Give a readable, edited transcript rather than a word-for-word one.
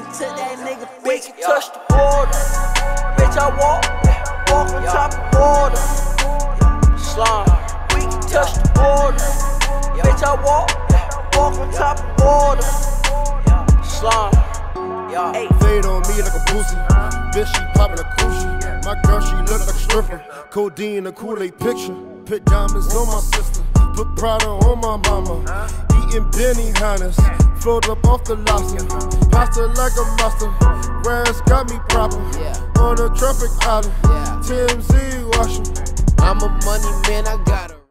to that nigga, bitch. We can touch the border. Bitch, I walk on top of water. Slime. We can touch the border. Bitch, I walk on top of water. Slime. Fade on me like a boozy. Bitch, she poppin' a coochie. My girl, she look like a stripper. Codeine, a Kool-Aid picture. Put diamonds on my sister. Put Prada on my mama. Eating Benihana's. Float up off the lobster. Pasta like a monster. Where's got me proper. On a traffic island. TMZ washing. I'm a money man, I got her.